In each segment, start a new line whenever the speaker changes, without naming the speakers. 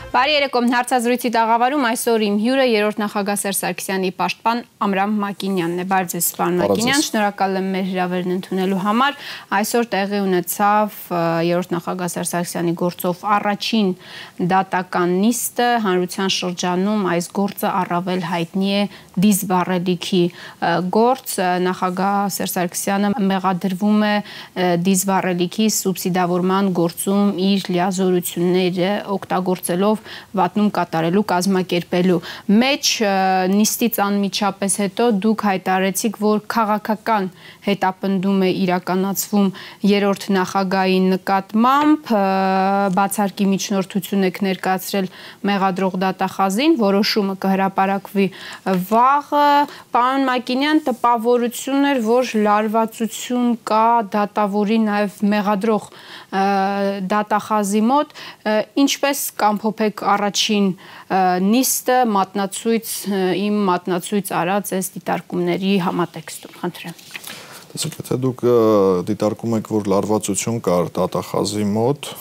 Բարի երեկո, հարցազրույցի տաղավարում այսօր իմ հյուրը երրորդ նախագահ Սերժ Սարգսյանի պաշտպան Ամրամ Մակինյանն է։ Բարև ձեզ, պարոն Մակինյան, շնորհակալ եմ մեր հրավերն ընդունելու համար։ Այսօր տեղի ունեցավ երրորդ նախագահ Սերժ Սարգսյանի գործով առաջին դատական նիստը հանրության շրջանում այս գործը առավել հայտնի է դիզվառելիքի գործ։ Նախագահ Սերժ Սարգսյանը մեղադրվում է դիզվառելիքի սուբսիդավորման գործում իր լիազորությունները օգտագործելով վատնում կատարելու կազմակերպելու մեջ նիստից անմիջապես հետո դուք հայտարարեցիք, որ քաղաքական հետապնդում է իրականացվում երրորդ նախագահի նկատմամբ, բացարկի միջնորդություն եք ներկայացրել մեղադրող դատախազին, որոշումը կհրապարակվի վաղը։ Պարոն Մակինյան, տպավորություն էր, որ լարվածություն կա դատավորի նաև մեղադրող դատախազի մոտ, ինչպես կամփոփեք առաջին նիստը իմ մատնացույց արած այս դիտարկումների համատեքստում, խնդրեմ։
Տեսեք, եթե դուք դիտարկում եք, որ լարվածություն կար դատախազի մոտ,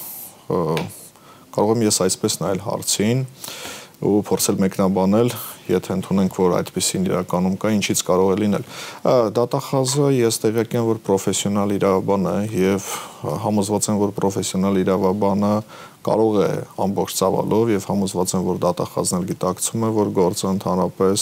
կարող եմ ես այսպես նայել հարցին ու փորձել մեկնաբանել, եթե ընդունենք, որ այդպիսին իրականում կա, ինչից կարող է լինել։ Դատախազը ես տեղյակ եմ, որ պրոֆեսիոնալ իրավաբան է եւ համոզված եմ, որ պրոֆեսիոնալ իրավաբանը կարող է ամբողջ ծավալով եւ համոզված եմ, որ դատախազն էլ գիտակցում է, որ գործը ընդհանրապես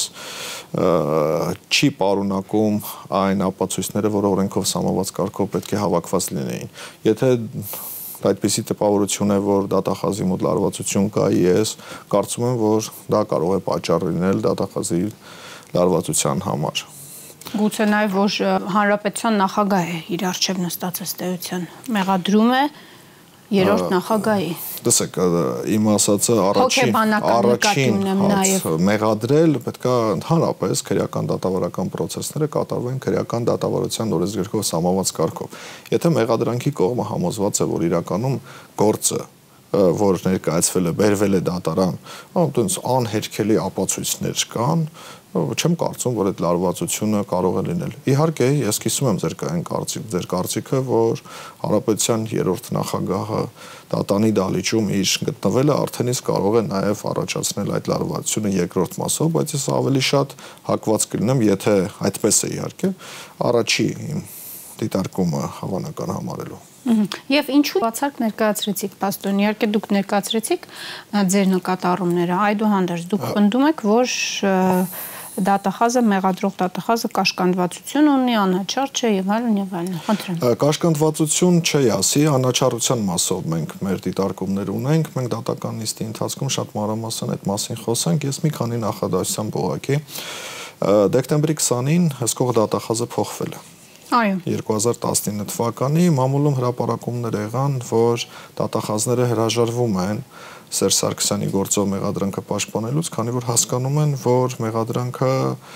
չի պարունակում այն ապացույցները, որ օրենքով սահմանված կարգով պետք է հավաքված լինեին։ Եթե այդպիսի տպավորություն է, որ դատախազի մոտ լարվածություն կա, ես կարծում եմ, որ դա կարող է պատճառ լինել դատախազի լարվածության համար։
Գուցե նաև, որ հանրապետության նախագահ է իր առջև նստած ըստ էության, մեղադրում է երրորդ նախագահի։
Տեսեք, իմ ասածը առաջին մեղադրել պետք է ընդհանրապես քրեական դատավարական պրոցեսները կատարվեն քրեական դատավարության օրենսգրքով սահմանված կարգով։ Եթե մեղադրանքի կողմը համոզված է, որ իրականում գործը, որ ներկայացվել է, բերվել է դատարան, այնտենց անհերքելի ապացույցներ կան, չեմ կարծում, որ այդ լարվածությունը կարող է լինել։ Իհարկե, ես կիսում եմ ձեր կարծիքը, որ հանրապետության երրորդ նախագահը դատանի դալիճում իր գտնվելը արդեն իսկ կարող է նաև առաջացնել այդ լարվածությունը երկրորդ մասով, բայց ես ավելի շատ հակված կլինեմ, եթե այդպես է իհարկե, առաջի դիտարկումը հավանական համարելու։
Եվ ինչու բացարկ ներկայացրեցիք, պաստոն, իհարկե դուք ներկայացրեցիք ձեր նկատառումները, այդուհանդերձ դուք պնդում եք, որ դատախազը, մեղադրող դատախազը կաշկանդվածություն ունի, անաչառ չէ եւ այլն եւ այլն։ Խնդրեմ։
Կաշկանդվածություն չի ասի, անաչառության մասով մենք մեր դիտարկումներ ունենք, մենք դատական նիստի ընթացքում շատ մանրամասն այդ մասին խոսանք, ես մի քանի նախադասությամբ ուղղակի դեկտեմբերի 20-ին հսկող դատախազը փոխվել է։
Այո։
2019 թվականի մամուլում հրապարակումներ եղան, որ դատախազները հրաժարվում են Սերժ Սարգսյանի գործով մեղադրանքը պաշտպանելուց, քանի որ հասկանում են, որ մեղադրանքը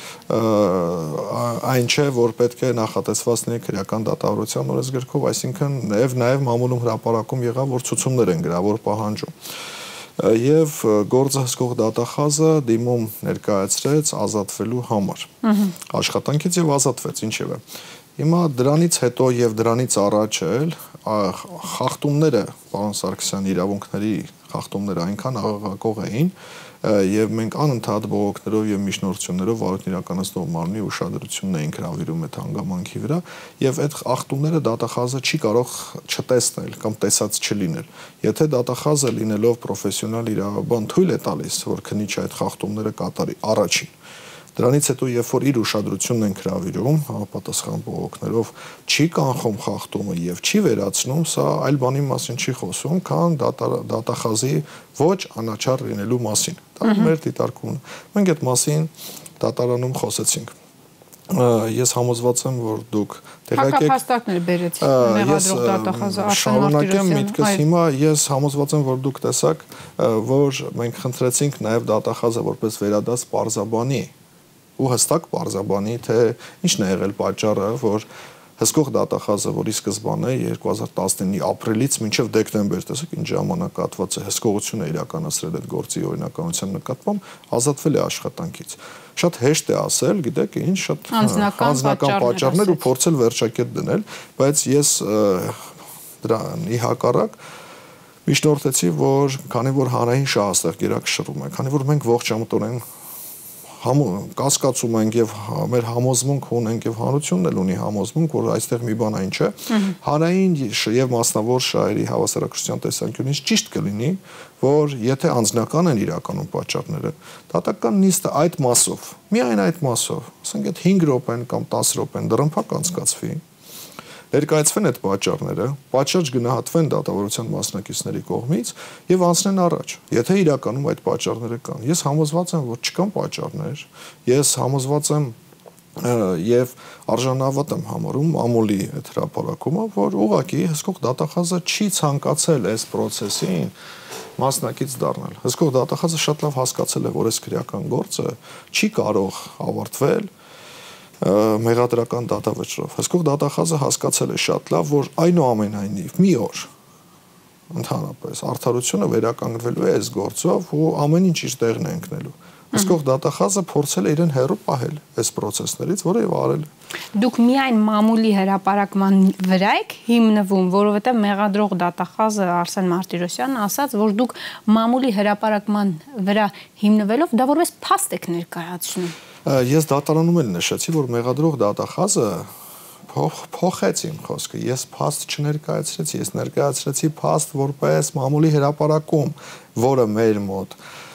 այն չէ, որ պետք է նախատեսված լինի քրեական դատավարության օրենսգրքով, այսինքն նաև մամուլում հրապարակում եղավ, որ ցուցումներ են գրավոր պահանջում։ Եվ գործը հսկող դատախազը դիմում ներկայացրեց ազատվելու համար։ Աշխատանքից եւ ազատվեց, ինչևէ։ Հիմա դրանից հետո եւ դրանից առաջ էլ խախտումները, պարոն Սարգսյանի իրավունքների խախտումները այնքան աղաղակող էին, եւ մենք անընդհատ բողոքներով եւ միջնորդություններով վարույթն իրականացնող մարմնի ուշադրությունն էինք հրավիրում այդ հանգամանքի վրա, եւ այդ խախտումները դատախազը չի կարող չտեսնել կամ տեսած չլինել։ Եթե դատախազը լինելով պրոֆեսիոնալ իրավաբան թույլ է տալիս, որ քննիչը այդ խախտումները կատարի առաջին, դրանից հետո երբ որ իր ուշադրությունն են հրավիրում համապատասխան բողոքներով չի կանխում խախտումը եւ չի վերացնում, սա այլ բանի մասին չի խոսում, քան դատախազի ոչ անաչառ լինելու մասին։ Դա մեր դիտարկումն է։ Մենք այդ մասին դատարանում խոսեցինք։ Ես համոզված եմ, որ դուք տեղյակ եք։
Հակափաստարկներ բերեցիք մեղադրող դատախազը
շարունակեմ միտքս հիմա ես համոզված եմ, որ դուք տեսաք, որ մենք խնդրեցինք նաև դատախազը որպես վերադարձ պարզաբանի ու հստակ պարզաբանի, թե ինչն է եղել պատճառը, որ հսկող դատախազը, որի սկզբանե 2019-ի ապրիլից մինչև դեկտեմբեր, տեսեք ինչ ժամանակահատված է, հսկողություն է իրականացրել այդ գործի օրինականության նկատմամբ, ազատվել է աշխատանքից։ Շատ հեշտ է ասել, գիտեք, ինչ շատ անձնական պատճառներ ու փորձել վերջակետ դնել, բայց ես դրան ի հակառակ միջնորդեցի, որ քանի որ հանրային շահ այստեղ գերակշռում է, քանի որ մենք ողջամտորեն կասկածում ենք եւ մեր համոզմունք ունենք եւ հանրությունն էլ ունի համոզմունք, որ այստեղ մի բան այն չէ, հանրային եւ մասնավոր շահերի հավասարակշռության տեսանկյունից ճիշտ կլինի, որ եթե անձնական են իրականում պատճառները, դատական նիստը այդ մասով, միայն այդ մասով, ասենք այդ 5 րոպեն կամ 10 րոպեն դռնփակ անցկացվի, ներկայացվեն այդ պատճառները, պատշաճ գնահատվեն դատավորության մասնակիցների կողմից եւ անցնեն առաջ։ Եթե իրականում այդ պատճառները կան, ես համոզված եմ, որ չկան պատճառներ, ես համոզված եմ եւ արժանավատ եմ համարում ամուլի այդ հրապարակումը, որ ուղղակի հսկող դատախազը չի ցանկացել այս process-ին մասնակից դառնալ։ Հսկող դատախազը շատ լավ հասկացել է, որ այս քրեական գործը չի կարող ավարտվել մեղադրական դատավճռով։ Հսկող դատախազը հասկացել է շատ լավ, որ այնուամենայնիվ մի օր ընդհանրապես արդարությունը վերականգնվելու է այս գործով ու ամեն ինչ իր տեղն է ընկնելու։ Հսկող դատախազը փորձել է իրեն հեռու պահել այս process-ներից, որը եւ արել է։
Դուք միայն մամուլի հրապարակման վրա եք հիմնվում, որովհետեւ մեղադրող դատախազը Արսեն Մարտիրոսյանն ասաց, որ դուք մամուլի հրապարակման վրա հիմնվելով դա որպես փաստ եք ներկայացնում։
Ես դատարանում էլ նշեցի, որ մեղադրող դատախազը փոխեց իմ խոսքը։ Ես փաստ չներկայացրեցի, ես ներկայացրեցի փաստ որպես մամուլի հրապարակում, որը մեր մոտ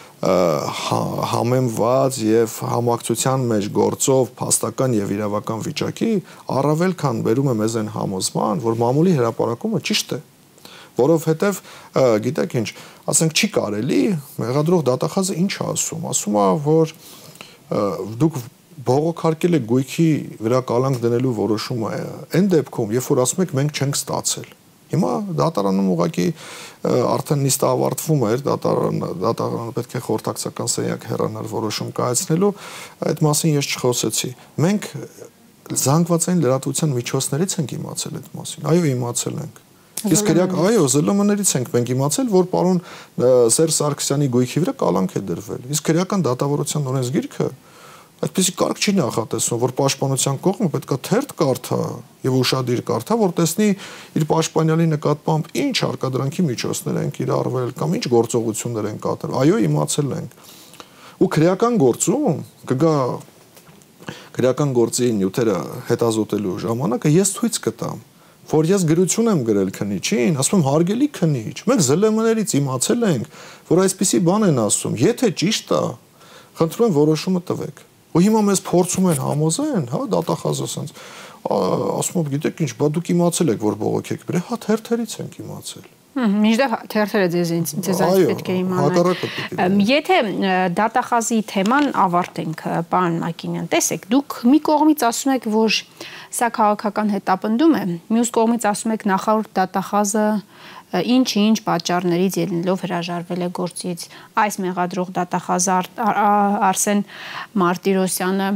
համեմված եւ համակցության մեջ գործով փաստական եւ իրավական վիճակի առավել քան բերում է մեզ այն համոզման, որ մամուլի հրապարակումը ճիշտ է, որովհետեւ գիտեք ինչ, ասենք չի կարելի մեղադրող դատախազը ինչ ասում, ասում է, որ դուք բողոքարկել եք գույքի վրա կալանք դնելու որոշումը այն դեպքում, երբ որ ասում եք մենք չենք ստացել։ Հիմա դատարանում ուղղակի արդեն նիստը ավարտվում էր, դատարանը պետք է խորհրդակցական սենյակ հեռանար որոշում կայացնելու, այդ մասին ես չխոսեցի։ Մենք զանգվածային լրատվության միջոցներից ենք իմացել այդ մասին։ Այո, իմացել ենք։ Իսկ այո, ԶԼՄ-ներից ենք մենք իմացել, որ պարոն Սերժ Սարգսյանի գույքի վրա կալանք է դրվել։ Իսկ քրեական դատավարության օրենսգիրքը այդպեսի կարգ չի նախատեսում, որ պաշտպանության կողմը պետքա թերթ կարդա եւ ուշադիր կարդա, որ տեսնի իր պաշտպանյալի նկատմամբ ինչ հարկադրանքի միջոցներ են կիրառվել կամ ինչ գործողություններ են կատարվել։ Այո, իմացել ենք։ Ու քրեական գործում կգա քրեական գործի նյութերը հետազոտելու ժամանակը ես ցույց կտամ, որ ես գրություն եմ գրել քննիչին, ասում եմ հարգելի քննիչ, մենք ԶԼՄ-ներից իմացել ենք, որ այսպիսի բան են ասում, եթե ճիշտ է, խնդրում եմ որոշումը տվեք։ Ու հիմա մեզ փորձում են համոզեն, հա, դատախազը ասենց, ասում եմ, գիտեք ինչ, բա դուք իմացել եք, որ բողոք եք բերել, հա, թերթերից ենք իմացել։
Միշտ թերթերը ձեզ պետք է իմանալ։ Եթե դատախազի թեման ավարտենք, պարոն Մակինյան, տեսեք, դուք մի կողմից ասում եք, որ սա քաղաքական հետապնդում է, մյուս կողմից ասում եք նախորդ դատախազը ինչ-ինչ պատճառներից ելնելով հրաժարվել է գործից, այս մեղադրող դատախազը Արսեն Մարտիրոսյանը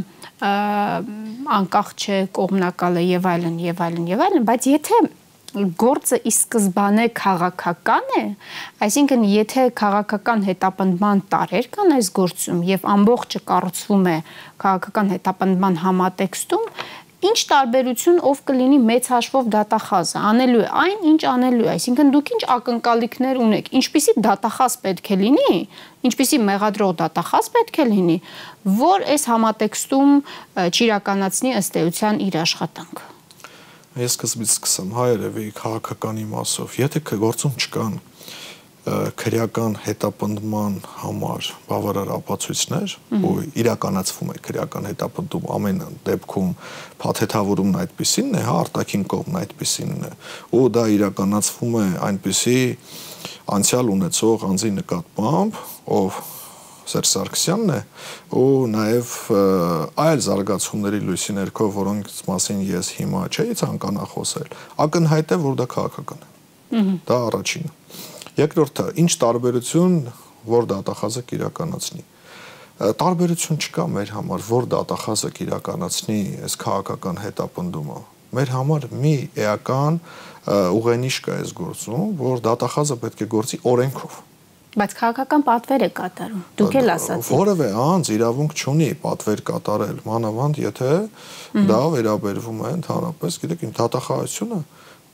անկախ չէ, կողմնակալ է եւ այլն, եւ այլն, եւ այլն, բայց եթե գործը ի սկզբանե քաղաքական է, այսինքն եթե քաղաքական հետապնդման տարեր կան այս գործում եւ ամբողջը կառուցվում է քաղաքական հետապնդման համատեքստում, ինչ տարբերություն ով կլինի մեծ հաշվով դատախազը, անելու է այն, ինչ անելու է, այսինքն դուք ինչ ակնկալիքներ ունեք, ինչպիսի դատախազ պետք է լինի, ինչպիսի մեղադրող դատախազ պետք է լինի, որ այս համատեքստում չիրականացնի ըստ էության իր աշխատանքը։
Ես սկզբից սկսեմ հայերևի քաղաքական իմաստով, եթե գործում չկան քրեական հետապնդման համար բավարար ապացույցներ, ու իրականացվում է քրեական հետապնդում ամեն դեպքում փաթեթավորումն այդպիսինն է, հա, արտաքին կողմն այդպիսինն է, ու դա իրականացվում է այնպիսի անցյալ ունեցող անձի նկատմամբ, ով Սերժ Սարգսյանն է, ու նաև այլ զարգացումների լույսի ներքո, որոնց մասին ես հիմա չէի ցանկանա խոսել, ակնհայտ է, որ դա քաղաքական է։ Դա առաջինը։ Երկրորդը, ինչ տարբերություն որ դատախազը կիրականացնի։ Տարբերություն չկա մեր համար, որ դատախազը կիրականացնի այս քաղաքական հետապնդումը։ Մեր համար մի էական ուղենիշ կա այս գործում, որ դատախազը պետք է գործի օրենքով։
Բայց քաղաքական պատվեր է կատարում։ Դուք էլ ասացիք։
Որևէ անձ իրավունք չունի պատվեր կատարել, մանավանդ եթե դա վերաբերվում է ընդհանրապես, գիտեք, դատախազությունը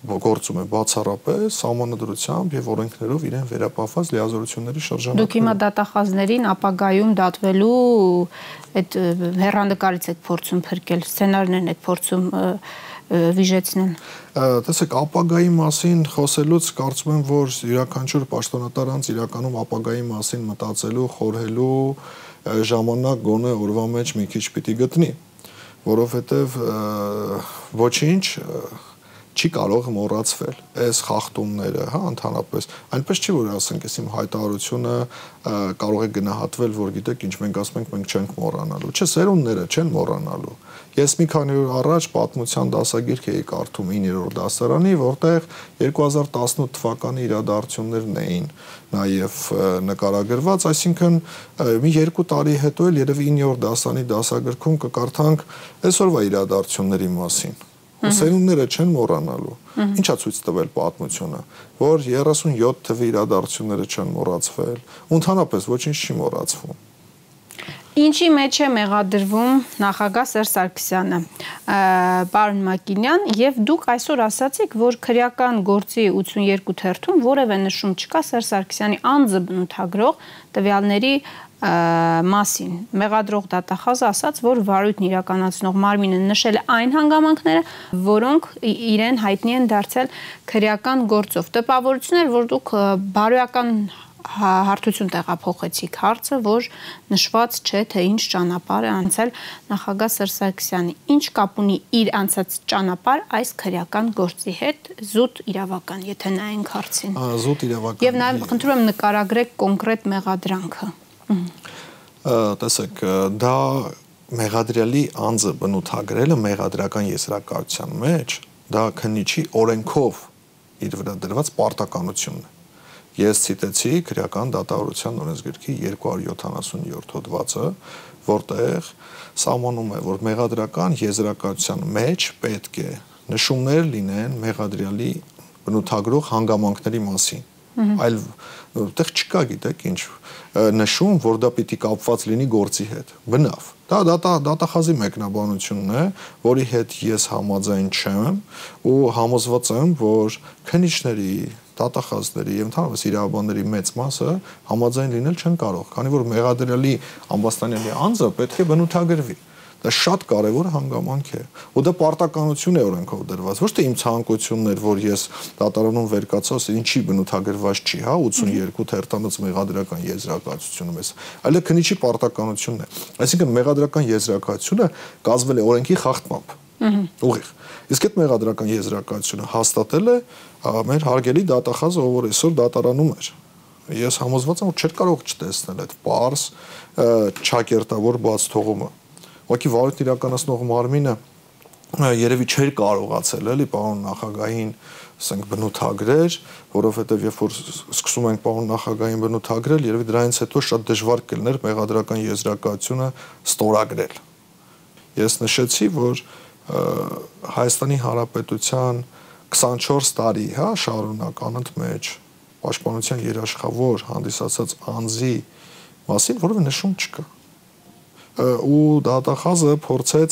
գործում է բացառապես սահմանադրությամբ եւ օրենքներով իրեն վերապահված լիազորությունների շրջանակում։
Դուք հիմա դատախազներին ապագայում դատվելու այդ հեռանկարից եք փորձում փրկել, սցենարներն եք փորձում վիժեցնել։
Տեսեք, ապագայի մասին խոսելուց կարծում եմ, որ յուրաքանչյուր պաշտոնատար անձ իրականում ապագայի մասին մտածելու, խորհելու ժամանակ գոնե օրվա մեջ մի քիչ պիտի գտնի, որովհետև ոչինչ չի կարող մոռացվել, այս խախտումները, հա, ընդհանրապես, այնպես չի, որ ասենք, այս իմ հայտարարությունը կարող է գնահատվել, որ գիտեք, ինչ մենք ասում ենք, մենք չենք մոռանալու, չէ, սերունդները չեն մոռանալու։ Ես մի քանի օր առաջ պատմության դասագիրք էի կարդում 9-րդ դասարանի, որտեղ 2018 թվականի իրադարձություններն էին նաև նկարագրված, այսինքն մի 2 տարի հետո էլ երևի 9-րդ դասարանի դասագրքում կկարդանք այսօրվա իրադարձությունների մասին։ Սերունդները չեն մոռանալու։ Ինչա ցույց տվել պատմությունը, որ 37 թվի իրադարձությունները չեն մոռացվել, ընդհանրապես ոչինչ չի մոռացվում։
Ինչի մեջ է մեղադրվում նախագահ Սերժ Սարգսյանը, պարոն Մակինյան, եւ դուք այսօր ասացիք, որ քրեական գործի 82 թերթում որևէ նշում չկա Սերժ Սարգսյանի անձը բնութագրող տվյալների մասին։ Մեղադրող դատախազը ասաց, որ վարույթն իրականացնող մարմինը նշել է այն հանգամանքները, որոնք իրեն հայտնի են դարձել քրեական գործով։ Տպավորություն էր, որ դուք բարոյական հարթություն տեղափոխեցիք հարցը, որ նշված չէ, թե ինչ ճանապարհ է անցել նախագահ Սերժ Սարգսյանի։ Ինչ կապ ունի իր անցած ճանապարհ այս քրեական գործի հետ, զուտ իրավական, եթե նայենք հարցին։
Զուտ իրավական։
Եվ նաև խնդրում եմ նկարագրեք կոնկրետ մեղադրանքը։
Տեսեք, դա մեղադրյալի անձը բնութագրելը մեղադրական եզրակացության մեջ, դա քննիչի օրենքով իր վրա դրված պարտականությունն է։ Ես ցիտեցի քրեական դատավարության օրենսգրքի 277 հոդվածը, որտեղ սահմանում է, որ մեղադրական եզրակացության մեջ պետք է նշումներ լինեն մեղադրյալի բնութագրող հանգամանքների մասին։ Այլ այդտեղ չկա, գիտեք ինչ, նշում, որ դա պիտի կապված լինի գործի հետ։ Բնավ։ Դա դատախազի մեկնաբանությունն է, որի հետ ես համաձայն չեմ ու համոզված եմ, որ քննիչների, դատախազների եւ ընդհանրապես իրավաբանների մեծ մասը համաձայն լինել չեն կարող, քանի որ մեղադրյալի ամբաստանյանի անձը պետք է բնութագրվի։ Դա շատ կարևոր հանգամանք է։ Ու դա պարտականություն է օրենքով դրված։ Ոչ թե իմ ցանկությունն էր, որ ես դատարանում վեր կացա, ինչի բնութագրված չի, հա, 82 թերթանոց մեղադրական եզրակացությունը մեզ, այլ քննիչի պարտականությունն է։ Այսինքն մեղադրական եզրակացությունը կազմվել է օրենքի խախտմամբ։ Ուղիղ։ Իսկ այդ մեղադրական եզրակացությունը հաստատել է մեր հարգելի դատախազը, ով որ այսօր դատարանում էր։ Ես համոզված եմ, որ չէր կարող չտեսնել այդ պարզ ճակերտավոր բաց թողումը։ Ուղղակի վարույթ իրականացնող մարմինը երևի չէր կարողացել էլի պարոն նախագահին, ասենք, բնութագրեր, որովհետև երբ որ սկսում ենք պարոն նախագահին բնութագրել, երևի դրանից հետո շատ դժվար կլիներ մեղադրական եզրակացությունը ստորագրել։ Ես նշեցի, որ Հայաստանի Հանրապետության 24 տարի, հա, շարունակ անընդմեջ պաշտպանության երաշխավոր հանդիսացած անձի մասին որևէ նշում չկա։ Ու դատախազը փորձեց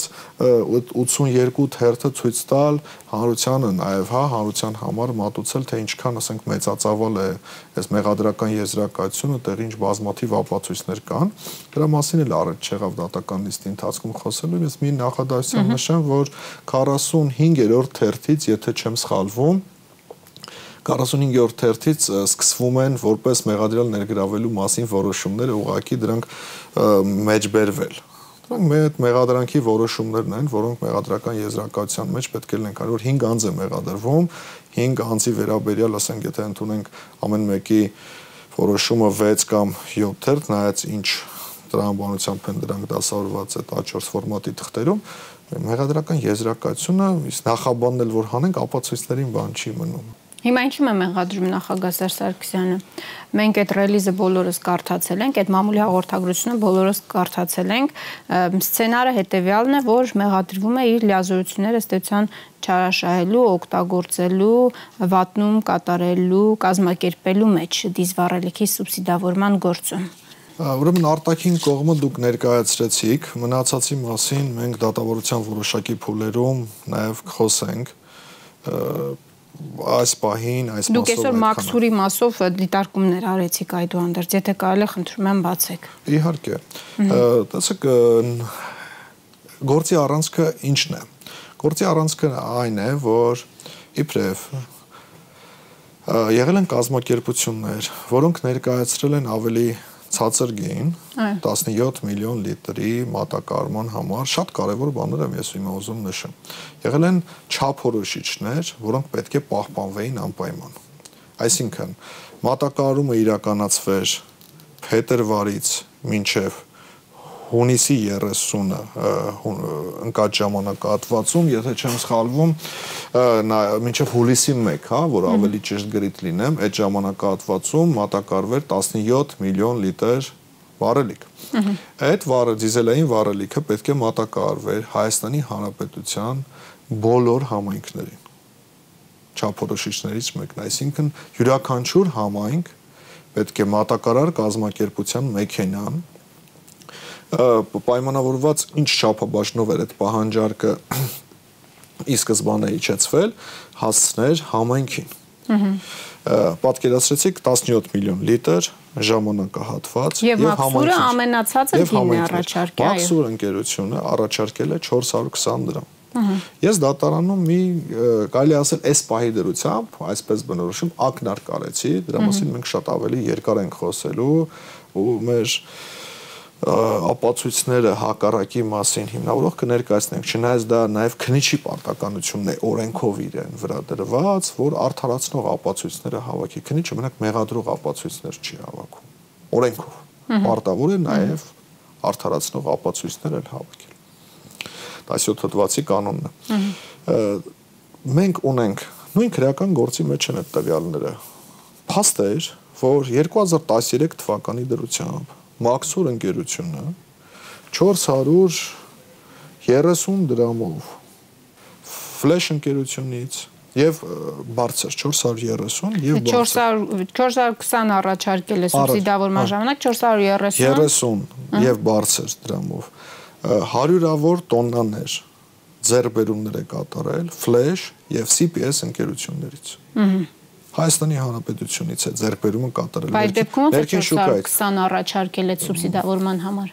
82 թերթը ցույց տալ հանրությանը, նաև հա հանրության համար մատուցել, թե ինչքան, ասենք, մեծածավալ է այս մեղադրական եզրակացությունը, տեղ ինչ բազմաթիվ ապացույցներ կան։ Դրա մասին էլ առաջ չեղավ դատական նիստի ընթացքում խոսելու, ես մի նախադասությամբ նշեմ, որ 45-րդ թերթից, եթե չեմ սխալվում, 45-րդ թերթից սկսվում են որպես մեղադրյալ ներգրավելու մասին որոշումները, ուղղակի դրանք մեջբերվել։ Դրանք մեղադրանքի որոշումներն են, որոնք մեղադրական եզրակացության մեջ պետք է լինեն, քանի որ 5 անձ է մեղադրվում, 5 անձի վերաբերյալ, ասենք, եթե ընդունենք ամեն մեկի որոշումը 6 կամ 7 թերթ, նայած ինչ տրամաբանությամբ են դրանք դասավորված այդ A4 ֆորմատի թղթերում, մեղադրական եզրակացությունը նախաբաննել որ հանենք ապացույցներին բան չի մնում։
Հիմա ինչու՞մ է մեղադրում նախագահ Սերժ Սարգսյանը։ Մենք այդ ռելիզը բոլորս կարդացել ենք, այդ մամուլի հաղորդագրությունը բոլորս կարդացել ենք։ Սցենարը հետևյալն է, որ մեղադրվում է իր լիազորությունները ըստ էության չարաշահելու, օգտագործելու, վատնում կատարելու, կազմակերպելու մեջ դիզվառելիքի սուբսիդավորման գործում։
Ուրեմն արտաքին կողմը դուք ներկայացրեցիք, մնացածի մասին մենք դատավարության որոշակի փուլերում նաև կխոսենք։ այս պահին այս
մասով Դուք այսօր Մաքսուրի մասով դիտարկումներ արեցիք այդուհանդերձ, եթե կարելի է խնդրում եմ բացեք։
Իհարկե։ Տեսեք, գործի առանցքը ինչն է։ Գործի առանցքը այն է, որ իբրև եղել են կազմակերպություններ, որոնք ներկայացրել են ավելի ցածր գին 17 միլիոն լիտրի մատակարարման համար շատ կարևոր բաներ եմ ես հիմա ուզում նշեմ։ Եղել են չափորոշիչներ, որոնք պետք է պահպանվեին անպայման։ Այսինքն մատակարարումը իրականացվեր փետրվարից մինչև հունիսի 30-ը ընկած ժամանակահատվածում, եթե չեմ սխալվում, մինչև հուլիսի 1, հա, որ ավելի ճիշտ գրիտ լինեմ, այդ ժամանակահատվածում մատակարարվեր 17 միլիոն լիտր վառելիք։ Այդ դիզելային վառելիքը պետք է մատակարարվեր Հայաստանի Հանրապետության բոլոր համայնքներին։ Չափորոշիչներից մեկն, այսինքն յուրաքանչյուր համայնք պետք է մատակարար կազմակերպության մեքենան պայմանավորված ինչ չափաբաժնով էր այդ պահանջարկը ի սկզբանե իջեցվել, հասցներ համայնքին։ Պատկերացրեցիք 17 միլիոն լիտր ժամանակահատված
եւ Մաքսուրը ամենացածը գինն է առաջարկել։
Մաքսուր ընկերությունը առաջարկել է 420 դրամ։ Ես դատարանում կարելի ասել այս պահի դրությամբ, այսպես բնորոշում ակնարկ արեցի, դրա մասին մենք շատ ավելի երկար ենք խոսելու ու մեր ապացույցները հակառակի մասին հիմնավորող կներկայացնենք, չնայած դա նաև քննիչի պարտականությունն է օրենքով իրեն վրա դրված, որ արդարացնող ապացույցները հավաքի։ Քննիչը մենակ մեղադրող ապացույցներ չի հավաքում։ Օրենքով պարտավոր է նաև արդարացնող ապացույցներ էլ հավաքել։ 17 հոդվածի կանոնն է։ Մենք ունենք նույն քրեական գործի մեջ են այդ տվյալները։ Փաստ է, որ 2013 թվականի դրությամբ Մաքսուր ընկերությունը 430 դրամով ֆլեշ ընկերությունից եւ բարձր 430 եւ
420 առաջարկել է սուբսիդավորման ժամանակ 430
եւ բարձր դրամով 100-ավոր տոննաներ ձեռբերումներ է կատարել ֆլեշ եւ CPS ընկերություններից։ Հայաստանի Հանրապետությունից է ձեռբերումը կատարել։
Բայց դեպքում 420 առաջարկել է սուբսիդավորման համար։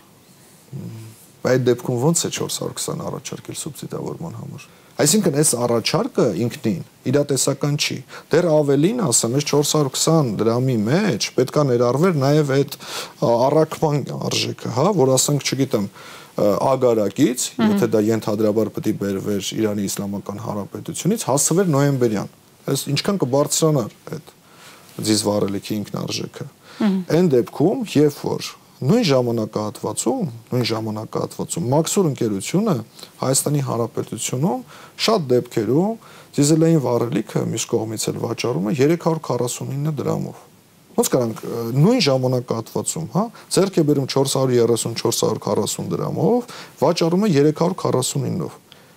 Այդ դեպքում ո՞նց է 420 առաջարկել սուբսիդավորման համար։ Այսինքն այս առաջարկը ինքնին իրատեսական չի։ Դեռ ավելին ասեմ, այս 420 դրամի մեջ պետքա ներառվեր նաև այդ առաքման արժեքը, հա, որ ասենք, չգիտեմ, ագարակից, եթե դա ենթադրաբար պետք է բերվեր Իրանի Իսլամական Հանրապետությունից, հասցվեր նոյեմբերյան։ Այս ինչքան կբարձրանար այդ դիզվառելիքի ինքնարժեքը։ Այն դեպքում, երբ որ նույն ժամանակահատվածում Մաքսուր ընկերությունը Հայաստանի Հանրապետությունում շատ դեպքերում դիզելային վառելիքը մյուս կողմից էլ վաճառում է 349 դրամով։ Ոնց կարանք նույն ժամանակահատվածում, հա, ձեռք է բերում 430-440 դրամով, վաճառում է 349-ով։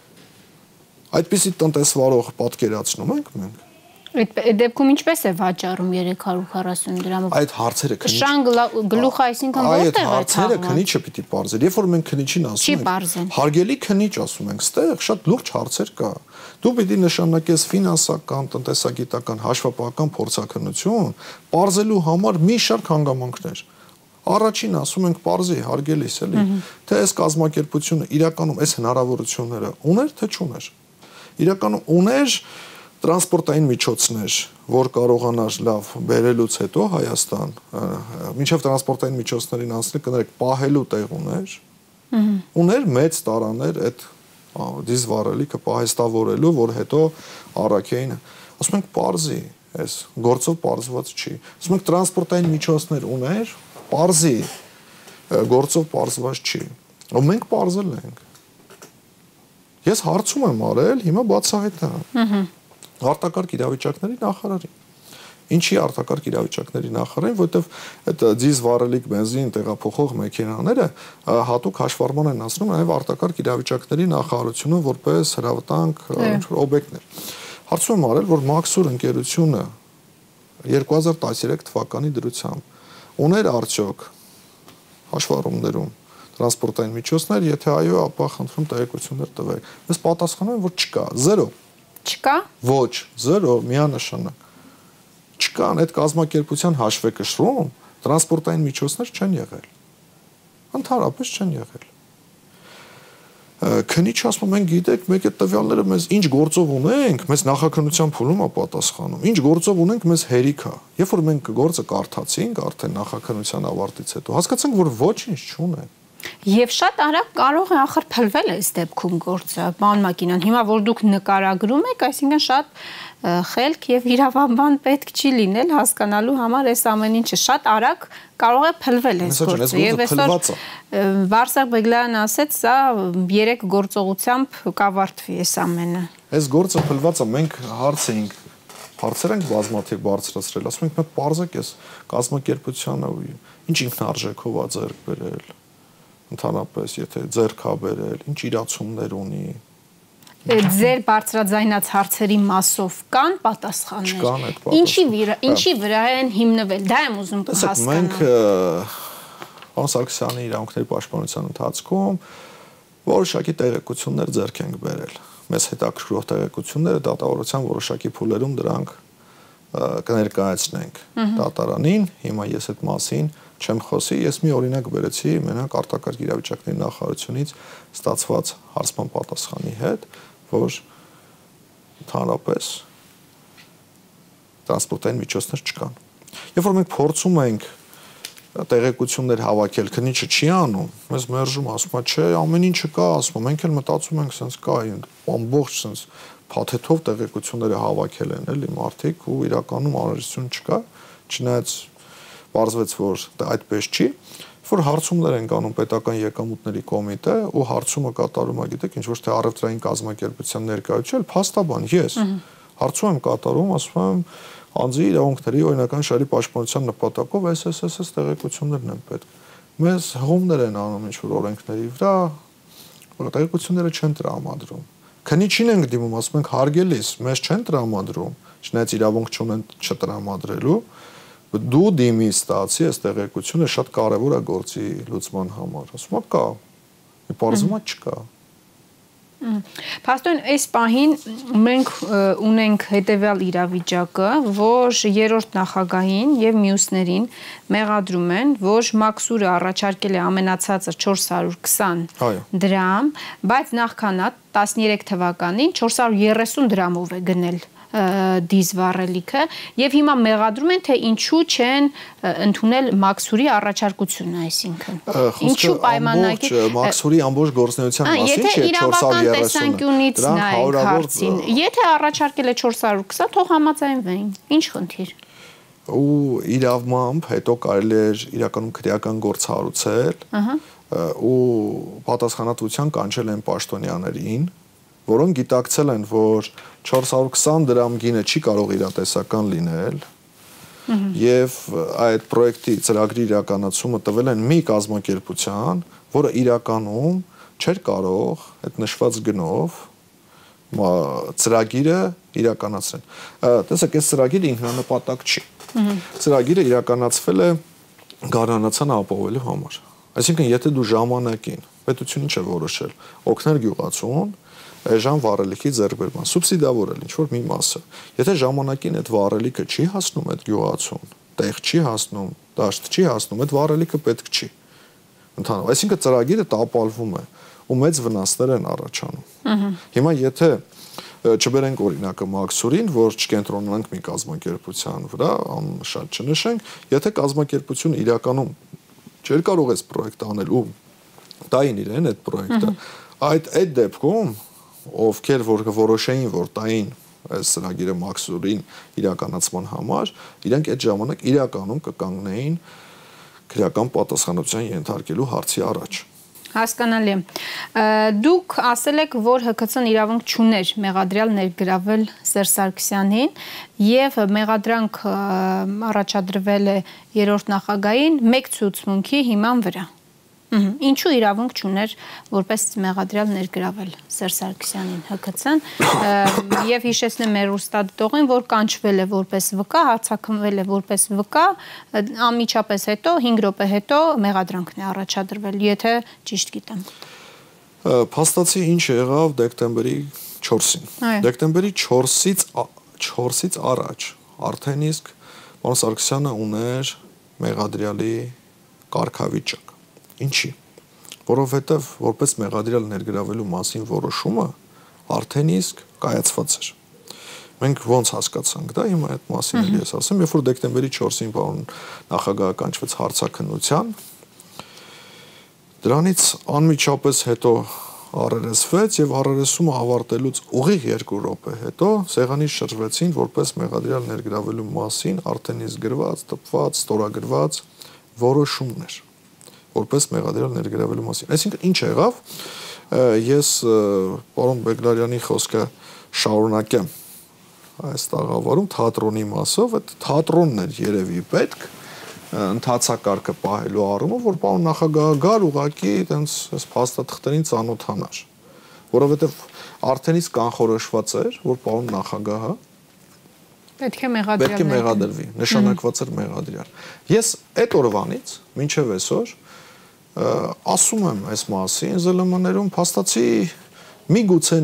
Այդպիսի տնտեսվարող պատկերացնում ենք մենք։
Այդ դեպքում ինչպես է վաճառում 340 դրամով։
Այդ հարցերը քնիչ։
Շան գլուխը այսինքն որտեղ է։
Այդ հարցերը քնիչը պիտի բարձր։ Երբ որ մենք քնիչին ասում ենք, հարգելի քնիչ ասում ենք, ստեղ շատ լուրջ հարցեր կա։ Դու պիտի նշանակես ֆինանսական, տնտեսագիտական, հաշվապահական փորձաքննություն, բարձելու համար մի շարք հանգամանքներ։ Առաջին ասում ենք բարձի, հարգելիս էլի, թե այս կազմակերպությունը իրականում այս հնարավորությունները ուներ, թե չուներ։ Իրականում ուներ տրանսպորտային միջոցներ, որ կարողանար լավ բերելուց հետո Հայաստան, մինչև տրանսպորտային միջոցներին անցնել, կներեք, պահելու տեղ ուներ մեծ տարաներ այդ դիզվառելիքը պահեստավորելու, որ հետո առաքեին, ասում ենք պարզի, այս գործով պարզված չի։ Ասում ենք տրանսպորտային միջոցներ ուներ, պարզի, գործով պարզված չի։ Ու մենք պարզել ենք։ Ես հարցում եմ արել, հիմա բացահայտեմ։ Արտակարգ իրավիճակների նախարարին։ Ինչի արտակարգ իրավիճակների նախարարին, որովհետև այդ դիզվառելիք բենզին տեղափոխող մեքենաները հատուկ հաշվառման են անցնում նաև արտակարգ իրավիճակների նախարարությունը որպես հրավտանք օբյեկտներ։ Հարցում եմ արել, որ Մաքսուր ընկերությունը 2013 թվականի դրությամբ ուներ արդյոք հաշվառումներում տրանսպորտային միջոցներ, եթե այո, ապա խնդրում տեղեկություններ տվեք։ Ես պատասխանում եմ, որ չկա, 0։
Չկա։
Ոչ, 0 միանշանակ։ Չկան այդ կազմակերպության հաշվեկշռում տրանսպորտային միջոցներ չեն եղել։ Ընդհանրապես չեն եղել։ Քնիչ ասում մենք գիտեք, մեկ այդ տվյալները մեզ ինչ գործով ունենք, մեզ նախաքննության փուլում է պատասխանում։ Ինչ գործով ունենք, մեզ հերիք է։ Երբ որ մենք գործը կարդացինք, արդեն նախաքննության ավարտից հետո, հասկացանք, որ ոչինչ չունենք։
Եվ շատ արագ կարող է ախր փլվել այս դեպքում գործը, պարոն Մակինյան։ Հիմա որ դուք նկարագրում եք, այսինքն շատ խելք եւ իրավաբան պետք չի լինել հասկանալու համար այս ամեն ինչը շատ արագ կարող է փլվել այս գործը։ Եվ այսօր Վարսակ Բեգլարյանն ասեց, սա 3 գործողությամբ կավարտվի այս ամենը։
Այս գործը փլված է, մենք հարցեր ենք բազմաթիվ բարձրացրել, ասում ենք, մենք բարձակ էս կազմակերպությանը ինչ ինքնարժեքով է ձեռք բերել, ընդհանրապես եթե ձեռք է բերել, ինչ իրացումներ ունի։
Ձեր բարձրաձայնած հարցերի մասով կան պատասխաններ։ Ինչի վրա են հիմնվել, դա եմ ուզում հասկանալ։
Մենք պարոն Սարգսյանի իրավունքների պաշտպանության ընթացքում որոշակի տեղեկություններ ձեռք ենք բերել։ Մեզ հետաքրքրող տեղեկությունները դատավարության որոշակի փուլերում դրանք կներկայացնենք դատարանին։ Հիմա ես այդ մասին չեմ խոսի, ես մի օրինակ բերեցի մենակ արտակարգ իրավիճակների նախարարությունից ստացված հարցման պատասխանի հետ, որ ընդհանրապես տրանսպորտային միջոցներ չկան։ Երբ որ մենք փորձում ենք տեղեկություններ հավաքել, քննիչը չի անում, մեզ մերժում, ասում է, չէ, ամեն ինչը կա, ասում է, մենք էլ մտածում ենք, sense կա, ամբողջ sense փաթեթով տեղեկությունները հավաքել են, էլի մարդիկ ու իրականում անհրաժեշտություն չկա, չնայած պարզվեց, որ դա այդպես չի, որ հարցումներ են անում պետական եկամուտների կոմիտե ու հարցումը կատարում է, գիտեք, ինչ ոչ թե առևտրային կազմակերպության ներկայացուցիչ, փաստաբան ես հարցում եմ կատարում, ասում եմ անձի իրավունքների օրինական շահերի պաշտպանության նպատակով այս տեղեկություններն են պետք։ Մեզ հղումներ են անում ինչ-որ օրենքների վրա, որ տեղեկությունները չեն տրամադրում։ Քննիչին ենք դիմում, ասում ենք հարգելիս, մեզ չեն տրամադրում, չնայած իրավունք չունեն չտրամադրելու, դու դիմի ստացի այս տեղեկությունը շատ կարևոր է գործի լուծման համար։ Ասում եմ կա, պարզվում է չկա։
Փաստորեն այս պահին մենք ունենք հետևյալ իրավիճակը, որ երրորդ նախագահին եւ մյուսներին մեղադրում են, որ Մաքսուրը առաջարկել է ամենացածր 420 դրամ, բայց նախքան 13 թվականին 430 դրամով է գնել դիզվառելիքը եւ հիմա մեղադրում են թե ինչու չեն ընդունել Մաքսուրի առաջարկությունը, այսինքն ինչու պայմանագիր
Մաքսուրի ամբողջ գործնեության մասին չէ 430-ից
նայեք հարցին, եթե առաջարկել է 420, թող համաձայնվեն, ինչ խնդիր։
Ու իրավմամբ հետո կարելի էր իրականում քրեական գործ հարուցել ու պատասխանատվության կանչել են պաշտոնյաներին, որոնք գիտակցել են, որ 420 դրամ գինը չի կարող իրատեսական լինել եւ այդ պրոյեկտի ծրագրի իրականացումը տվել են մի կազմակերպության, որը իրականում չէր կարող այդ նշված գնով ծրագիրը իրականացնել։ Տեսեք, այս ծրագիրը ինքնանպատակ չի։ Ծրագիրը իրականացվել է գարնանացան ապահովելու համար։ Այսինքն, եթե դու ժամանակին պետությունը ինչ է որոշել, օգնել գյուղացուն այժմ վառելիքի ձեռքբերման, սուբսիդավորել ինչ-որ մի մասը։ Եթե ժամանակին այդ վառելիքը չի հասնում այդ գյուղացուն, տեղ չի հասնում, դաշտ չի հասնում, այդ վառելիքը պետք չի։ Ընդհանրապես, այսինքն ծրագիրը տապալվում է ու մեծ վնասներ են առաջանում։ Հիմա եթե չբերենք օրինակը Մաքսուրին, որ չկենտրոնանանք մի կազմակերպության վրա, շատ չնշենք, եթե կազմակերպությունը իրականում չէր կարող այս պրոյեկտը անել ու տային իրեն այդ պրոյեկտը, այդ դեպքում ովքեր որ որոշեին, որ տային այս ծրագիրը Մաքսուրին իրականացման համար, իրենք այդ ժամանակ իրականում կկանգնեին քրեական պատասխանատվության ենթարկելու հարցի առաջ։
Հասկանալի է։ Դուք ասել եք, որ ՀՔՑ-ն իրավունք չուներ մեղադրյալ ներգրավել Սերժ Սարգսյանին եւ մեղադրանք առաջադրվել է երրորդ նախագահին մեկ ցուցմունքի հիման վրա։ Ինչու իրավունք չուներ որպես մեղադրյալ ներգրավել Սերժ Սարգսյանին ՀՔՑ-ն եւ հիշեցնեմ մեր ուստադիտողին, որ կանչվել է որպես վկա, հարցաքննվել է որպես վկա, անմիջապես հետո 5 րոպե հետո մեղադրանքն է առաջադրվել, եթե ճիշտ գիտեմ։
Փաստացի ինչ եղավ դեկտեմբերի 4-ին։ Դեկտեմբերի 4-ից առաջ արդեն իսկ պարոն Սարգսյանը ուներ մեղադրյալի կարգավիճակ։ Ինչի՞։ Որովհետև որպես մեղադրյալ ներգրավելու մասին որոշումը արդեն իսկ կայացված էր։ Մենք ոնց հասկացանք դա, հիմա այդ մասին էլի ես ասեմ, երբ որ դեկտեմբերի 4-ին պարոն նախագահը կանչվեց հարցաքննության, դրանից անմիջապես հետո առերեսվեց եւ առերեսումը ավարտելուց ուղիղ 2 րոպե հետո սեղանից շրջվեցին որպես մեղադրյալ ներգրավելու մասին արդեն իսկ գրված, տպված, ստորագրված որոշումներ, որպես մեղադրյալ ներգրավելու մասին։ Այսինքն ինչ եղավ, ես պարոն Բեգլարյանի խոսքը շարունակեմ այս տաղավարում թատրոնի մասով, այդ թատրոնն էր երևի պետք ընթացակարգը պահելու առումով, որ պարոն նախագահը գար ուղակի այտենց այս փաստաթղթերին ծանոթանար, որովհետև արդեն իսկ կանխորոշված էր, որ պարոն նախագահը
պետք է
մեղադրվի, նշանակված էր մեղադրյալ։ Ես այդ օրվանից մինչև այսօր ասում եմ այս մասին ԶԼՄ-ներում, փաստացի միգուցե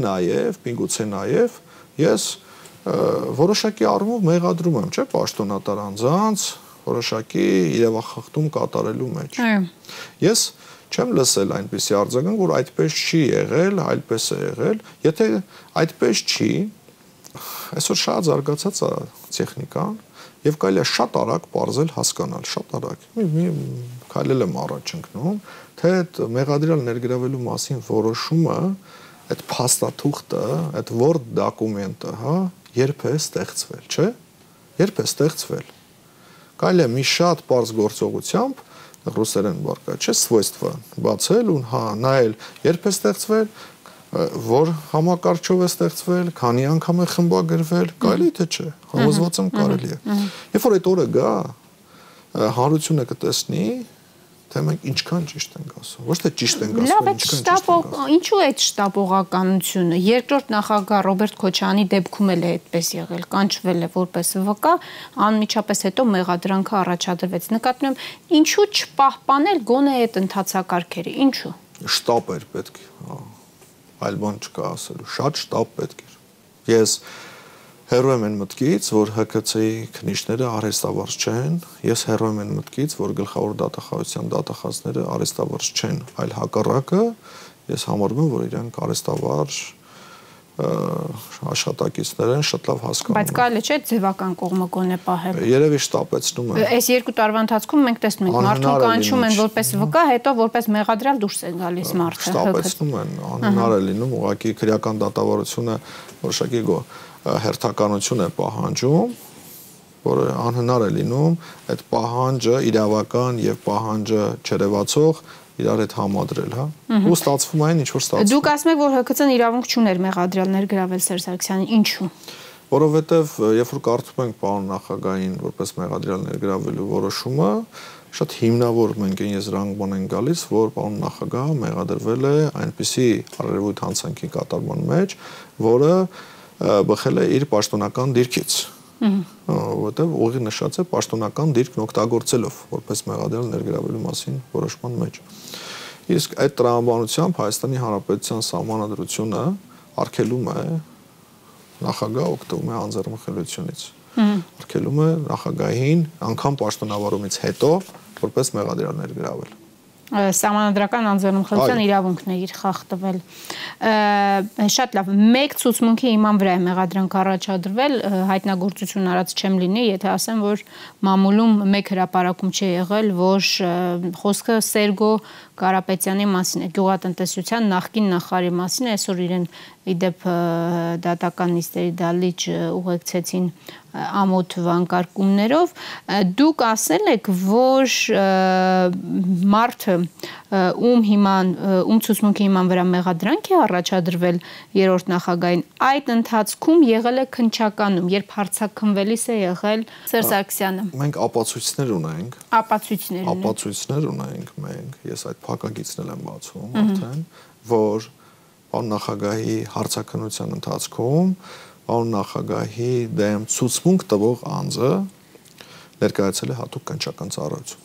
նաև ես որոշակի առումով մեղադրում եմ, չէ՞, պաշտոնատար անձանց որոշակի իրավախախտում կատարելու մեջ։ Ես չեմ լսել այնպիսի արձագանք, որ այդպես չի եղել, այլպես է եղել, եթե այդպես չի, այսօր շատ զարգացած է տեխնիկան եւ կարելի է շատ արագ բարձել հասկանալ, շատ արագ։ Քայլել եմ առաջ ընկնում, թե այդ մեղադրյալ ներգրավելու մասին որոշումը, այդ փաստաթուղթը, այդ Word դոկումենտը, հա, երբ է ստեղծվել, չէ՞։ Երբ է ստեղծվել։ Կարելի է մի շատ բարձ գործողությամբ, ռուսերեն բառը, չէ՞, свойства բացել ու հա, նայել, երբ է ստեղծվել, որ համակարգչով է ստեղծվել, քանի անգամ է խմբագրվել, կարելի թե չէ, համոզված եմ կարելի է։ Երբ որ այդ օրը գա, հանրությունը կտեսնի, թե մենք ինչքան ճիշտ ենք ասում, ոչ թե ճիշտ ենք ասում,
ինչքան ճիշտ ենք ասում։ Ինչու այդ շտապողականությունը։ Երկրորդ նախագահ Ռոբերտ Քոչարյանի դեպքում էլ է այդպես եղել, կանչվել է որպես ՎԿ, անմիջապես հետո մեղադրանքը առաջադրվեց։ Նկատում եմ, ինչու չպահպանել գոնե այդ ընթացակարգերը, ինչու։
Շտապ էր պետք, այլ բան չկա ասելու, շատ շտապ պետք էր։ Ես հեռու եմ այն մտքից, որ ՀԿՑ-ի քննիչները արհեստավարժ չեն, ես հեռու եմ այն մտքից, որ գլխավոր դատախազության դատախազները արհեստավարժ չեն, այլ հակառակը, ես համարում եմ, որ իրանք արհեստավարժ աշխատակիցներ են, շատ լավ հասկանում։
Բայց կարելի չէ ձևական կողմը գոնե պահել։
Երևի շտապեցնում են։
Այս 2 տարվա ընթացքում մենք տեսնում ենք մարդուն կանչում են որպես ՎԿ, հետո որպես մեղադրյալ դուրս է գալիս մարդը։
Շտապեցնում են, անհնար է լինում, ուղղակի քրեական դատավարությունը որոշակի հերթականություն է պահանջում, որը անհնար է լինում այդ պահանջը իրավական եւ պահանջը չերևացող իրար հետ համադրել, հա։ Ու ստացվում այն ինչ որ ստացվում։
Դուք ասում եք, որ ՀԿՑ-ն իրավունք չուներ մեղադրյալ ներգրավել Սերժ Սարգսյանին, ինչու։
Որովհետեւ երբ որ կարդում ենք պարոն նախագահին որպես մեղադրյալ ներգրավելու որոշումը, շատ հիմնավոր մենք այն եզրանկման ենք գալիս, որ պարոն նախագահը մեղադրվել է այնպիսի արարևույթ հանցանքի կատարման մեջ, որը բխել է իր պաշտոնական դիրքից, որովհետև ուղիղ նշած է պաշտոնական դիրքն օգտագործելով որպես մեղադրյալ ներգրավելու մասին որոշման մեջ։ Իսկ այդ տրամաբանությամբ Հայաստանի Հանրապետության Սահմանադրությունը արգելում է նախագահը օգտվում է անձեռնմխելիությունից, արգելում է նախագահին անգամ պաշտոնավարումից հետո որպես մեղադրյալ ներգրավել։
Սահմանադրական անձեռնմխելիության իրավունքն է իր խախտվել։ Շատ լավ, մեկ ցուցմունքի հիման վրա է մեղադրանք առաջադրվել, հայտնագործություն արած չեմ լինի, եթե ասեմ, որ մամուլում մեկ հրապարակում չի եղել, որ խոսքը Սերգո Կարապետյանի մասին է, գյուղատնտեսության նախկին նախարարի մասին է, այսօր իրեն իդեպ դատական նիստերի դալիճ ուղեկցեցին ամոթ վանկարկումներով, դուք ասել եք, որ մարդը ում ցուցմունքի հիման վրա մեղադրանք է առաջադրվել երրորդ նախագահին, այդ ընթացքում եղել է քննչականում, երբ հարցաքննվելիս է եղել Սերժ Սարգսյանը։
Մենք ապացույցներ ունենք։
Ապացույցներ
ունենք մենք, ես այդ փակագիծն եմ բացում արդեն, որ պարոն նախագահի հարցաքննության ընթացքում պարոն նախագահի դեմ ցուցմունք տվող անձը ներկայացել է հատուկ քննչական ծառայություն։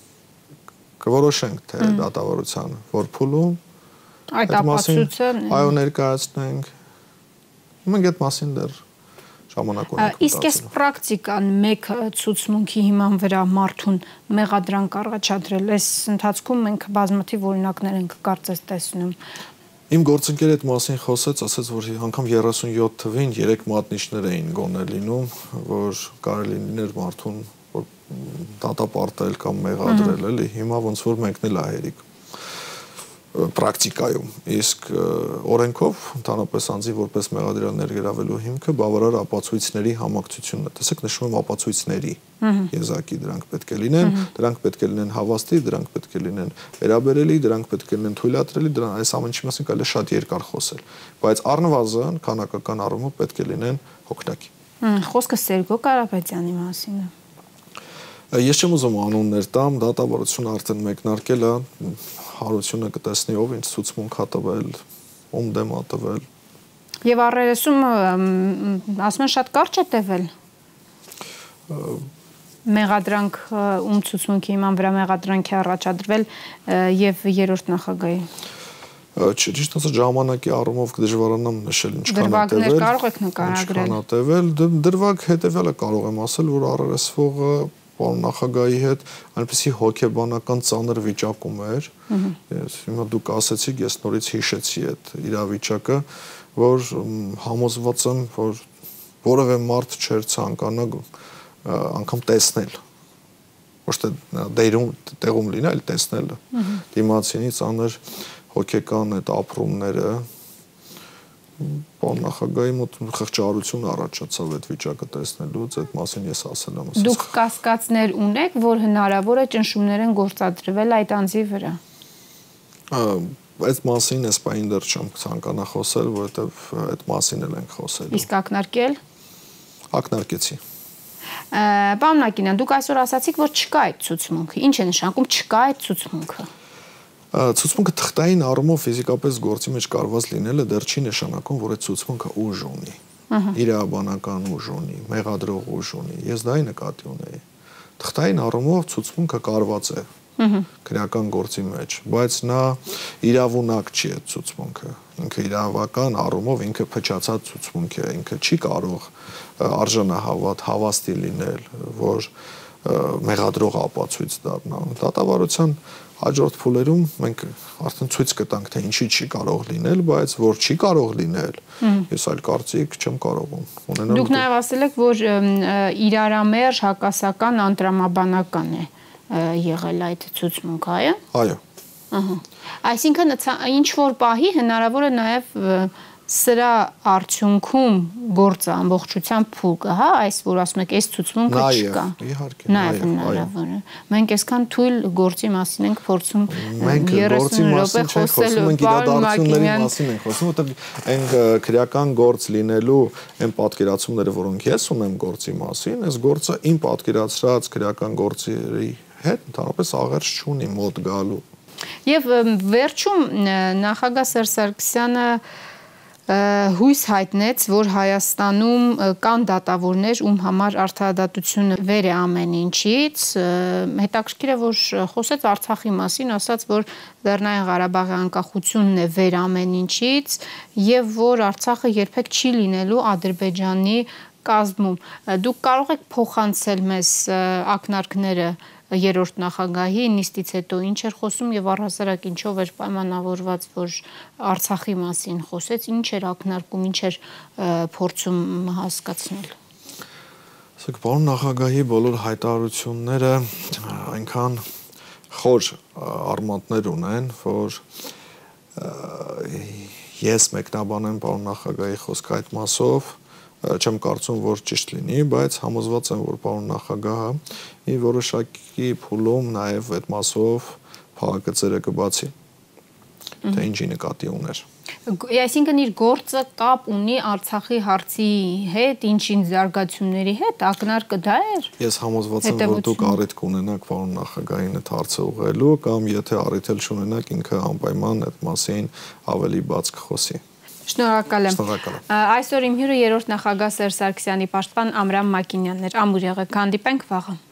Կորոշենք թե դատավարության որ փուլում
այդ ապացույցը
այո ներկայացնենք, Մենք այդ մասին դեռ ժամանակ ունենք։
Իսկ այս պրակտիկան մեկ ցուցմունքի հիման վրա մարդուն մեղադրանք առաջադրել, այս ընթացքում մենք բազմաթիվ օրինակներ ենք կարծես տեսնում։
Իմ գործընկերը այդ մասին խոսեց, ասաց, որ անգամ 37 թվին 3 մատնիչներ էին գոնե լինում, որ կարելի լիներ մարդուն դատապարտել կամ մեղադրել, էլի, հիմա ոնց որ մեկն էլ ահերիկ պրակտիկայում, իսկ օրենքով ընդհանրապես անձի որպես մեղադրյալ ներգրավելու հիմքը բավարար ապացույցների համակցությունն է։ Տեսեք, նշում եմ ապացույցների եզակի, դրանք պետք է լինեն, դրանք պետք է լինեն հավաստի, դրանք պետք է լինեն վերաբերելի, դրանք պետք է լինեն թույլատրելի, այս ամեն ինչի մասին կարելի է շատ երկար խոսել, բայց առնվազն քանակական առումով պետք է լինեն հոգնակի։
Խոսքը Սերգո Կարապետյանի մասին է։
Ես չեմ ուզում անուններ տամ, դատավարությունը արդեն մեկնարկել է, հարությունը կտեսնի ով ինչ ցուցմունք ա տվել, ում դեմ ա տվել։
Եվ առերեսում ասում են շատ կարճ է տևել։ Մեղադրանք ում ցուցմունքի հիման վրա մեղադրանք է առաջադրվել եւ երրորդ նախագահի։
Ճիշտ ասած ժամանակի առումով կդժվարանամ նշել ինչքան
է տևել։ Դրվագներ կարող եք նկարագրել։
Ինչքան է տևել, դրվագ հետեւյալը կարող եմ ասել, որ առերեսվողը պարոն նախագահի հետ այնպեսի հոգեբանական ծանր վիճակում էր։ Ես հիմա դուք ասեցիք, ես նորից հիշեցի այդ իրավիճակը, որ համոզված եմ, որ որևէ մարդ չէր ցանկանա անգամ տեսնել։ Ոչ թե տեղում լինել, այլ տեսնելը։ Դիմացինի ծանր հոգեկան այդ ապրումները պարոն նախագահի մոտ խղճահարություն առաջացավ այդ վիճակը տեսնելուց, այդ մասին ես ասել եմ։
Դուք կասկածներ ունեք, որ հնարավոր է ճնշումներ են գործադրվել այդ անձի վրա։
Այդ մասին այս պահին դեռ չեմ ցանկանա խոսել, որովհետև այդ մասին էլ ենք խոսել։
Իսկ ակնարկել։
Ակնարկեցի։
Պարոն Մակինյան, դուք այսօր ասացիք, որ չկա այդ ցուցմունքը։ Ինչ է նշանակում չկա այդ ցուցմունքը։
Ցուցմունքը թղթային առումով ֆիզիկապես գործի մեջ կարված լինելը դեռ չի նշանակում, որ այդ ցուցմունքը ուժ ունի, իրավաբանական ուժ ունի, մեղադրող ուժ ունի։ Ես դա նկատի ունեի։ Թղթային առումով ցուցմունքը կարված է քրեական գործի մեջ, բայց նա իրավունակ չի այդ ցուցմունքը։ Ինքը իրավական առումով ինքը փչացած ցուցմունք է, ինքը չի կարող արժանահավատ, հավաստի լինել, որ մեղադրող ապացույց դառնա։ Դատավարության հաջորդ փուլերում մենք արդեն ցույց կտանք, թե ինչի չի կարող լինել, բայց որ չի կարող լինել, ես այլ կարծիք չեմ կարող ունենալ։
Դուք նաև ասել եք, որ իրարամերժ հակասական անտրամաբանական է եղել այդ ցուցմունքը, այո։
Այո։
Այսինքն ինչ որ պահի հնարավոր է նաև սրա արդյունքում գործը ամբողջությամբ փուլ կա, հա, այս որ ասում եք, այս ցուցմունքը չկա։
Իհարկե,
նաև հնարավոր է։ Մենք այսքան թույլ գործի մասին ենք փորձում 30 րոպե խոսել,
մենք իրադարձությունների մասին ենք խոսում, որտեղ այն քրեական գործ լինելու այն պատկերացումները, որոնք ես ունեմ գործի մասին, այս գործը իմ պատկերացրած քրեական գործերի հետ ընդհանրապես աղերս չունի մոտ գալու։
Եվ վերջում նախագահ Սերժ Սարգսյանը հույս հայտնեց, որ Հայաստանում կան դատավորներ, ում համար արդարադատությունը վեր է ամեն ինչից, հետաքրքիր է, որ խոսեց Արցախի մասին, ասաց, որ Լեռնային Ղարաբաղի անկախությունն է վեր ամեն ինչից եւ որ Արցախը երբեք չի լինելու Ադրբեջանի կազմում։ Դուք կարող եք փոխանցել մեզ ակնարկները երրորդ նախագահի նիստից հետո ինչ էր խոսում եւ առհասարակ ինչով էր պայմանավորված, որ Արցախի մասին խոսեց, ինչ էր ակնարկում, ինչ էր փորձում հասկացնել։
Ասեք, պարոն նախագահի բոլոր հայտարարությունները այնքան խոր արմատներ ունեն, որ ես մեկնաբանեմ պարոն նախագահի խոսքը այդ մասով չեմ կարծում, որ ճիշտ լինի, բայց համոզված եմ, որ պարոն նախագահը մի որոշակի փուլում նաև այդ մասով փակագծերը կբացի, թե ինչի նկատի ուներ։
Այսինքն իր գործը կապ ունի Արցախի հարցի հետ, ինչ-ինչ զարգացումների հետ, ակնարկը դա էր։
Ես համոզված եմ, որ դուք առիթ կունենաք պարոն նախագահին այդ հարցը ուղղելու, կամ եթե առիթ էլ չունենաք, ինքը անպայման այդ մասին ավելի բաց կխոսի։
Շնորհակալ եմ։ Այսօր իմ հյուրը երրորդ նախագահ Սերժ Սարգսյանի պաշտպան Ամրամ Մակինյանն էր։ Ամուր եղեք, հանդիպենք վաղը։